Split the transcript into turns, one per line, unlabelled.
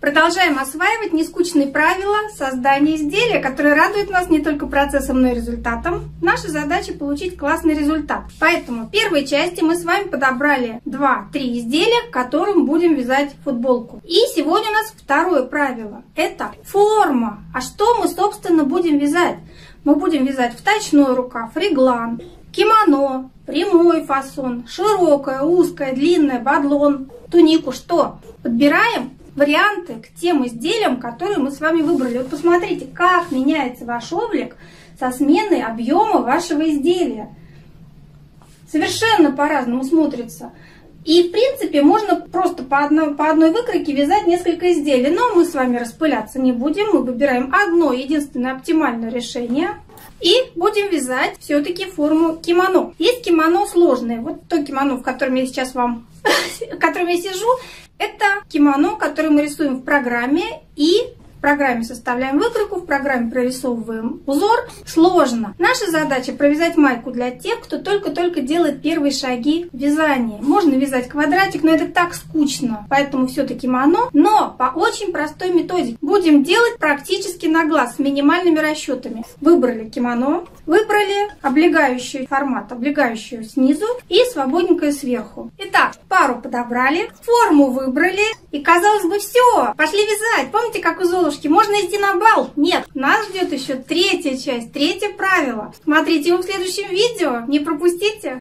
Продолжаем осваивать нескучные правила создания изделия, которые радуют нас не только процессом, но и результатом. Наша задача получить классный результат. Поэтому в первой части мы с вами подобрали 2-3 изделия, к которым будем вязать футболку. И сегодня у нас второе правило. Это форма. А что мы, собственно, будем вязать? Мы будем вязать вточной рукав, реглан, кимоно, прямой фасон, широкая, узкая, длинная, бадлон, тунику. Что? Подбираем варианты к тем изделиям, которые мы с вами выбрали. Вот посмотрите, как меняется ваш облик со сменой объема вашего изделия. Совершенно по-разному смотрится. И, в принципе, можно просто по одной выкройке вязать несколько изделий. Но мы с вами распыляться не будем. Мы выбираем одно единственное оптимальное решение. И будем вязать все-таки форму кимоно. Есть кимоно сложные. Вот то кимоно, в котором я сейчас в котором я сижу, это кимоно, которое мы рисуем в программе. И в программе составляем выкройку, в программе прорисовываем узор. Сложно. Наша задача провязать майку для тех, кто только-только делает первые шаги в вязании. Можно вязать квадратик, но это так скучно. Поэтому все-таки кимоно, но по очень простой методике. Будем делать практически на глаз с минимальными расчетами. Выбрали кимоно, выбрали облегающий формат, облегающую снизу и свободненькую сверху. Итак, пару подобрали, форму выбрали и, казалось бы, все, пошли вязать. Помните, как у Золушки? Можно идти на бал? Нет, нас ждет еще третья часть, третье правило. Смотрите его в следующем видео, не пропустите.